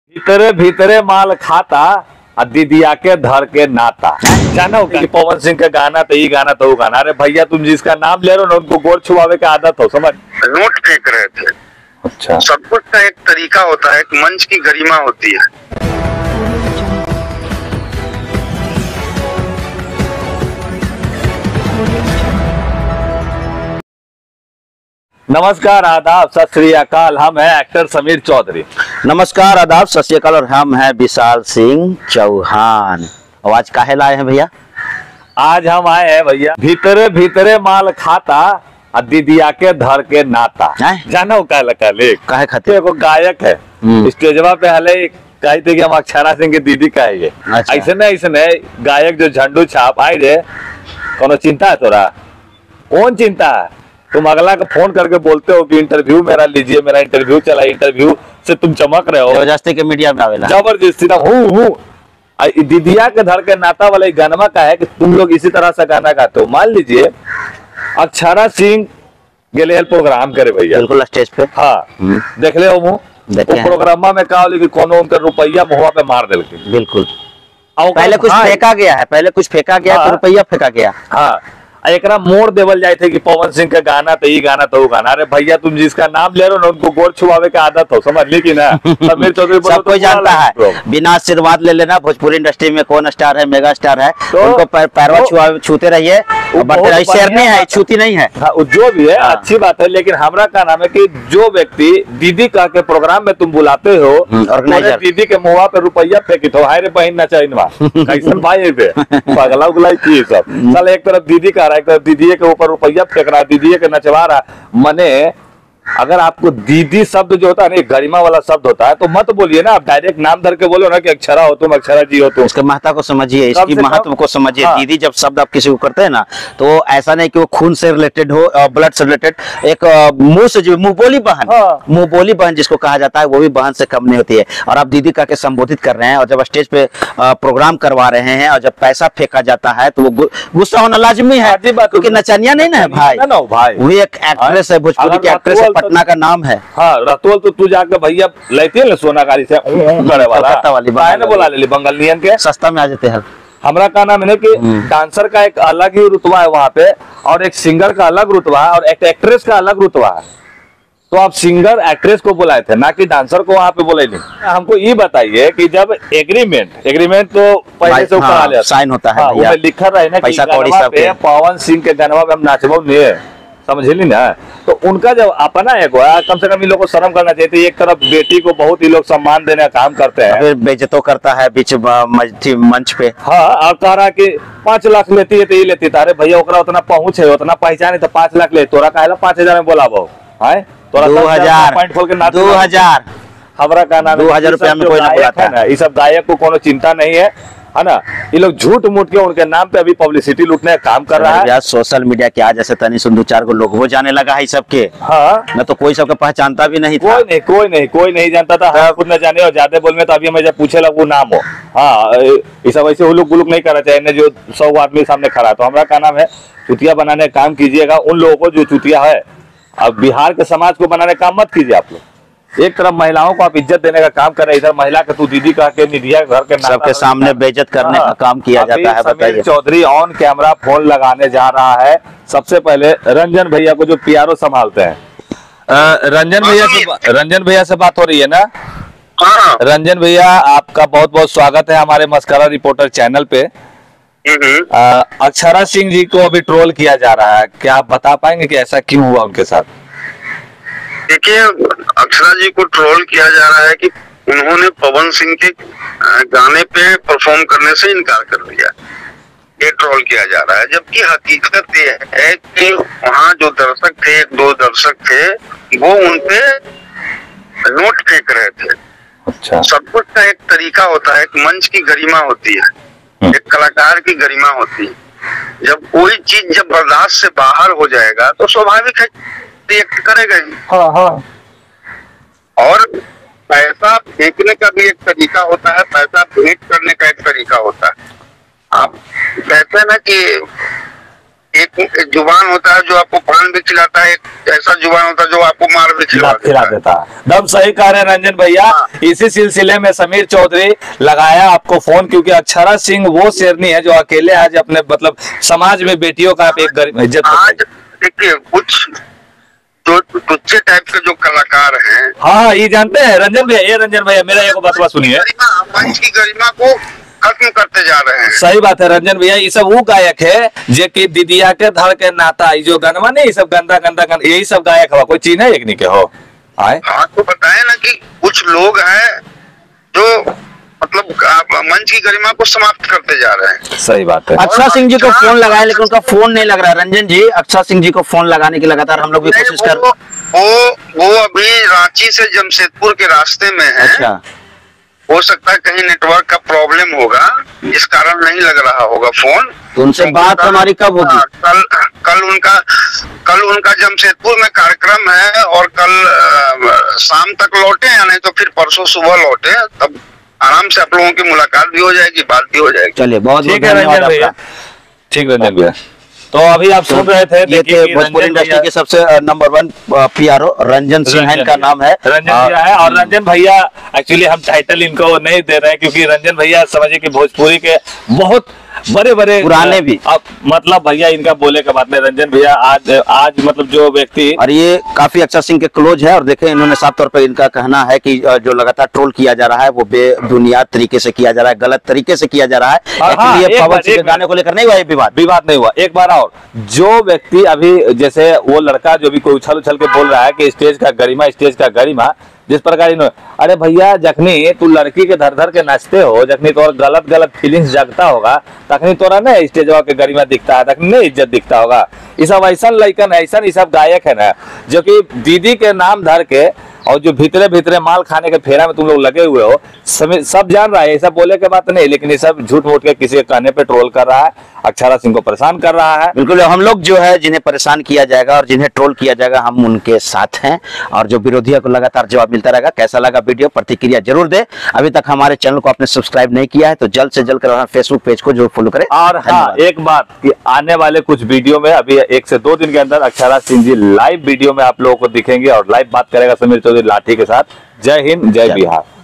भीतरे भीतरे माल खाता और दीदिया के धर के नाता। जानो कि पवन सिंह का गाना तो ये गाना तो वो गाना। अरे भैया तुम जिसका नाम ले रहे हो ना उनको गोर छुआवे का आदत हो, समझ। नोट फेंक रहे थे। अच्छा, सब कुछ का एक तरीका होता है, एक मंच की गरिमा होती है। नमस्कार, आदाब, सत श्री अकाल। हम हैं एक्टर समीर चौधरी। नमस्कार, आदाब, सत श्री अकाल। और हम हैं विशाल सिंह चौहान। आवाज काहे लाए हैं भैया? आज हम आए हैं भैया भीतरे भीतरे माल खाता और दीदिया के धर के नाता। जानो काहे खातिर? एगो गायक है स्टेजवा पे हले कही थे कि हम अक्षरा सिंह की दीदी कहेंगे। अच्छा। ऐसे गायक जो झंडू छाप आई रे, कोनो चिंता है तोरा? कौन चिंता है? तुम अगला को फोन करके बोलते हो कि इंटरव्यू मेरा लीजिए, मेरा इंटरव्यू चला, इंटरव्यू से तुम चमक रहे हो। जबरदस्ती के मीडिया में आवेला, जबरदस्ती ना हूँ दीदिया के धर के नाता वाला गाना का है कि तुम लोग इसी तरह से गाना गाते हो। मान लीजिए अक्षरा सिंह गेले प्रोग्राम करे भैया, बिल्कुल स्टेज पे। हाँ, देख ले हो प्रोग्राम में कहा कि कोनो उनका रुपया मुहवा पे मार दिल। बिल्कुल, पहले कुछ फेंका गया है, तो रुपया फेंका गया। हाँ, एकरा मोड़ देवल जाए थे कि पवन सिंह का गाना तो ये गाना तो वो गाना। अरे भैया तुम जिसका नाम ले रहे हो ना उनको गोर छुआवे का आदत हो, समझ ली कि ना। समीर चौधरी सब कोई जानता है, बिना आशीर्वाद ले लेना। भोजपुरी इंडस्ट्री में कौन स्टार है, मेगा स्टार है, तो उनको पैरवा छूते रहिए, बढ़ते रहिए। शेरनी है, छूती नहीं है। हाँ, जो भी है अच्छी बात है, लेकिन हमारा का नाम है कि जो व्यक्ति दीदी का के प्रोग्राम में तुम बुलाते हो, ऑर्गेनाइजर, दीदी के मुँह पे रुपया फेंकी तो हाय रे बहन नचा कैसन भाई पे पगला उगला की सब। चल एक तरफ दीदी का एक तरफ दीदी के ऊपर रुपया फेंक रहा, दीदी के नचवा रहा। मने अगर आपको दीदी शब्द जो होता है ना, गरिमा वाला शब्द होता है, तो मत बोलिए ना, आप डायरेक्ट नाम धर के बोलो ना कि अक्षरा हो तुम, अक्षरा जी हो तुम। इसके महत्व को समझिए, इसकी महत्व को समझिए। हाँ। दीदी जब शब्द आप किसी को करते हैं ना, तो ऐसा नहीं कि वो खून से रिलेटेड हो, ब्लड से रिलेटेड। एक मुंह से जो मुंह बोली बहन, मुंह बोली बहन जिसको कहा जाता है, वो भी बहन से कम नहीं होती है। और आप दीदी का के संबोधित कर रहे हैं, और जब स्टेज पे प्रोग्राम करवा रहे हैं और जब पैसा फेंका जाता है तो वो गुस्सा होना लाजमी है, क्योंकि नचनिया नहीं ना है भाई। वही एक एक्ट्रेस है, भोजपुरी की एक्ट्रेस है, पटना का नाम है। हाँ, रतुल तो तू जाके भैया लेती है सोनागारी से वाली बोला ले बंगालियन के सस्ता में आ जाते हैं। हमारा का नाम है कि डांसर का एक अलग ही रुतबा है वहाँ पे, और एक सिंगर का अलग रुतबा है, और एक एक्ट्रेस का अलग रुतबा है। तो आप सिंगर एक्ट्रेस को बुलाए थे, ना कि डांसर को वहाँ पे बोले नहीं। हमको ये बताइए कि जब एग्रीमेंट तो पहले से ऊपर साइन होता है, लिखा रहे ना कि पवन सिंह के गाना में हम नाचबो नहीं, समझली ना। तो उनका जब अपना एक कम से कम इन लोग को शर्म करना चाहिए। एक तरफ बेटी को बहुत ही लोग सम्मान देने का काम करते हैं, फिर बेइज्जतो करता है बीच मंच पे। हाँ, और कह रहा कि 5 लाख लेती है तो ये लेती। अरे भैया ओकरा उतना पहुंच है, उतना पहचान है, तो 5 लाख ले, तोरा काहे 5,000 में बोला बहु है, 2000 पॉइंट खोल के 2000 हमारा का नाम 2000 रुपया में कोई ना बुलाता है ना। ये सब गायक को कोनो चिंता नहीं है ना। ये लोग झूठ मूठ के उनके नाम पे अभी पब्लिसिटी लूटने का काम कर रहा है। सोशल मीडिया की आज जैसे तनी सुन 2-4 को लोग वो जाने लगा है सबके। हाँ, न तो कोई सबके पहचानता भी नहीं था। कोई नहीं जानता था। हाँ, खुद न जाने और ज्यादा बोलने तो अभी हमें जब पूछे लग वो नाम हो। हाँ, ये सब ऐसे हुलुक गुलुक नहीं करना चाहिए। जो 100 आदमी सामने खड़ा, तो हमारा का नाम है चुतिया बनाने का काम कीजिएगा। उन लोगों को जो चुतिया है, अब बिहार के समाज को बनाने का काम मत कीजिए आप लोग। एक तरफ महिलाओं को आप इज्जत देने का काम कर रहे, इधर महिला के तू दीदी कह के निधिया घर के सबके सामने बेइज्जत करने का काम किया जाता है। Sameer Chaudhary on camera phone लगाने जा रहा है। सबसे पहले रंजन भैया को जो पीआरओ संभालते हैं, रंजन भैया से बात हो रही है ना? रंजन भैया, आपका बहुत बहुत स्वागत है हमारे मस्करा रिपोर्टर चैनल पे। अक्षरा सिंह जी को अभी ट्रोल किया जा रहा है, क्या आप बता पाएंगे कि ऐसा क्यों हुआ उनके साथ? देखिए, अक्षरा जी को ट्रोल किया जा रहा है कि उन्होंने पवन सिंह के गाने पे परफॉर्म करने से इनकार कर दिया, ये ट्रोल किया जा रहा है। जबकि हकीकत ये है कि वहाँ जो दर्शक थे, 1-2 दर्शक थे, वो उनपे नोट फेंक रहे थे। अच्छा। सब कुछ का एक तरीका होता है, एक मंच की गरिमा होती है, एक कलाकार की गरिमा होती है। जब कोई चीज जब बर्दाश्त से बाहर हो जाएगा तो स्वाभाविक है करेगा ही। हाँ। और पैसा फेंकने का भी एक तरीका होता है, पैसा भेंट करने का एक तरीका होता है। आप कहते हैं ना कि एक जुबान होता है जो आपको पान भी खिलाता है, एक ऐसा जुबान होता है जो आपको मार भी खिला देता है। दम सही कह रहे हैं रंजन भैया। इसी सिलसिले में समीर चौधरी लगाया आपको फोन, क्योंकि अक्षरा सिंह वो शेरनी है जो अकेले आज अपने मतलब समाज में बेटियों का एक इज्जत। आज देखिए कुछ जो टुच्चे टाइप के जो कलाकार हैं, हाँ ये जानते हैं रंजन भैया, ये रंजन भैया मेरा एक बात सुनिए, मंच की गरिमा को खत्म करते जा रहे हैं। सही बात है रंजन भैया। ये सब वो गायक है जो कि दीदिया के धड़ के नाता, जो गनवा नहीं, सब गंदा गंदा गंदा यही सब गायक हुआ, कोई चीज है एक नहीं के हो आए। हाँ तो बताए ना कि कुछ लोग हैं जो मतलब मंच की गरिमा को समाप्त करते जा रहे हैं। सही बात है। अक्षरा सिंह जी को फोन लगाया लेकिन उनका फोन नहीं लग रहा। रंजन जी, अक्षरा सिंह जी को फोन लगाने की लगातार हम लोग भी कोशिश कर, वो अभी रांची से जमशेदपुर के रास्ते में है। अच्छा, हो सकता है कहीं नेटवर्क का प्रॉब्लम होगा, इस कारण नहीं लग रहा होगा फोन। तो उनसे बात हमारी कब होगी? कल उनका जमशेदपुर में कार्यक्रम है और कल शाम तक लौटे या नहीं तो फिर परसों सुबह लौटे, तब आराम से आप लोगों की मुलाकात भी हो जाएगी, बात भी हो जाएगी। चलिए, बहुत ठीक है रंजन भैया। ठीक रंजन भैया। तो अभी आप सुन रहे थे, ये थे भोजपुरी इंडस्ट्री के सबसे नंबर 1 PRO रंजन सिंह इनका नाम है, रंजन भैया है। और रंजन भैया एक्चुअली हम टाइटल इनको नहीं दे रहे हैं क्योंकि रंजन भैया समझिए कि भोजपुरी के बहुत बड़े बड़े पुराने भी, अब मतलब भैया इनका बोले के बात नहीं। रंजन भैया आज मतलब जो व्यक्ति, और ये काफी अक्षर सिंह के क्लोज है। और देखें इन्होंने साफ तौर पर इनका कहना है कि जो लगातार ट्रोल किया जा रहा है वो बेबुनियाद तरीके से किया जा रहा है, गलत तरीके से किया जा रहा है। एक्चुअली ये पवन सिंह के गाने को लेकर नहीं हुआ ये विवाद नहीं हुआ। एक बार और जो व्यक्ति अभी जैसे वो लड़का जो भी कोई उछल उछल के बोल रहा है कि स्टेज का गरिमा जिस प्रकार अरे भैया जखनी तू लड़की के धर धर के नाचते हो, जखनी तो गलत फीलिंग्स जगता होगा, तखनी तोरा ना स्टेजवा के गरिमा दिखता है, तखनी नहीं इज्जत दिखता होगा। ये सब ऐसा लड़कन ऐसा ये सब गायक है ना जो कि दीदी के नाम धर के और जो भीतरे माल खाने के फेरा में तुम लोग लगे हुए हो, सब जान रहा है। ऐसा बोले के बात नहीं, लेकिन ये सब झूठ मूठ के किसी के कहने पे ट्रोल कर रहा है, अक्षरा सिंह को परेशान कर रहा है। बिल्कुल, हम लोग जो है जिन्हें परेशान किया जाएगा और जिन्हें ट्रोल किया जाएगा हम उनके साथ हैं, और जो विरोधियों को लगातार जवाब मिलता रहेगा। कैसा लगा वीडियो, प्रतिक्रिया जरूर दे। अभी तक हमारे चैनल को आपने सब्सक्राइब नहीं किया है तो जल्द से जल्द कर फेसबुक पेज को जरूर फॉलो करें। और हाँ, एक बात कि आने वाले कुछ वीडियो में अभी 1 से 2 दिन के अंदर अक्षरा सिंह जी लाइव वीडियो में आप लोगों को दिखेंगे और लाइव बात करेगा समीर चौधरी लाठी के साथ। जय हिंद, जय बिहार।